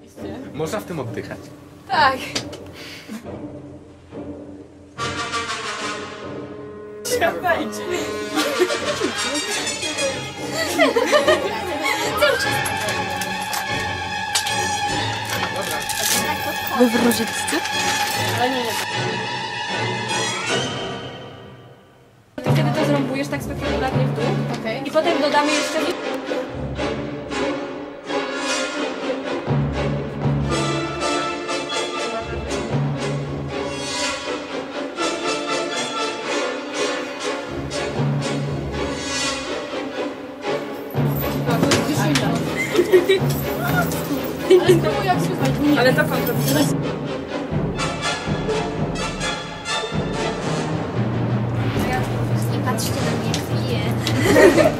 Oczywiście. Można w tym oddychać. Tak. Siadajcie. Wy wróżyliście? Ale nie. Ty wtedy to zrąbujesz tak spektakularnie w dół. Okay. I potem dodamy jeszcze... Ale dokąd to widzisz? Nie patrzcie na mnie, jak piję.